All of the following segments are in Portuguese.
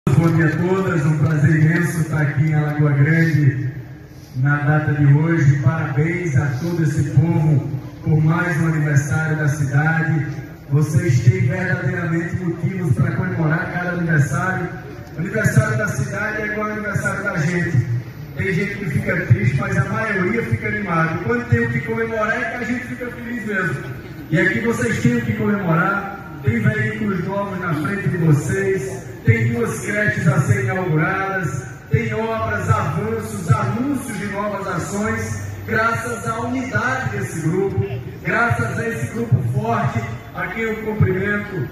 Bom dia a todas, um prazer imenso estar aqui em Alagoa Grande na data de hoje. Parabéns a todo esse povo por mais um aniversário da cidade. Vocês têm verdadeiramente motivos para comemorar cada aniversário. O aniversário da cidade é igual ao aniversário da gente. Tem gente que fica triste, mas a maioria fica animada. Quando tem o que comemorar é que a gente fica feliz mesmo. E aqui vocês têm o que comemorar. Tem veículos novos na frente de vocês, tem 2 creches a serem inauguradas, tem obras, avanços, anúncios de novas ações, graças à unidade desse grupo, graças a esse grupo forte, a quem eu cumprimento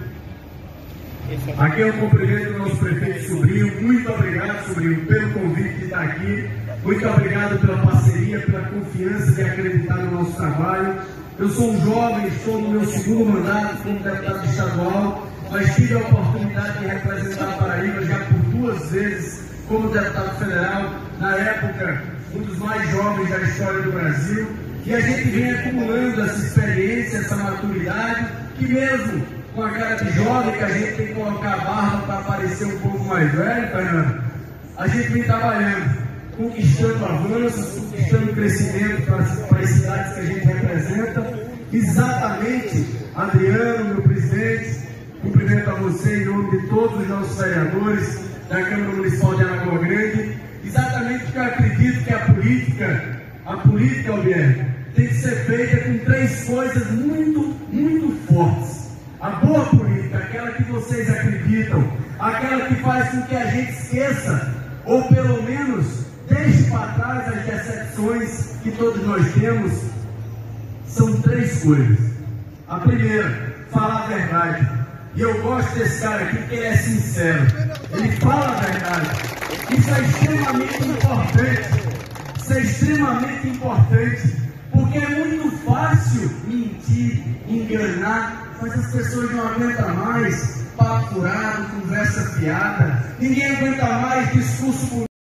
o nosso prefeito Sobrinho. Muito obrigado, Sobrinho, pelo convite de estar aqui, muito obrigado pela parceria, pela confiança de acreditar no nosso trabalho. Eu sou um jovem, estou no meu 2º mandato como deputado estadual, mas tive a oportunidade de representar a Paraíba já por 2 vezes como deputado federal, na época um dos mais jovens da história do Brasil, e a gente vem acumulando essa experiência, essa maturidade, que mesmo com a cara de jovem, que a gente tem que colocar a barba para parecer um pouco mais velho, Fernando, a gente vem trabalhando, conquistando avanços, conquistando crescimento para as cidades que a gente representa. Exatamente, Adriano, meu presidente, cumprimento a você em nome de todos os nossos vereadores da Câmara Municipal de Alagoa Grande, exatamente porque eu acredito que a política, Albier, tem que ser feita com 3 coisas muito fortes. A boa política, aquela que vocês acreditam, aquela que faz com que a gente esqueça, ou pelo menos deixe para trás as decepções que todos nós temos, são 3 coisas. A primeira, falar a verdade. E eu gosto desse cara aqui porque ele é sincero. Ele fala a verdade. Isso é extremamente importante. Isso é extremamente importante. Porque é muito fácil mentir, enganar, mas as pessoas não aguentam mais papo furado, conversa fiada. Ninguém aguenta mais discurso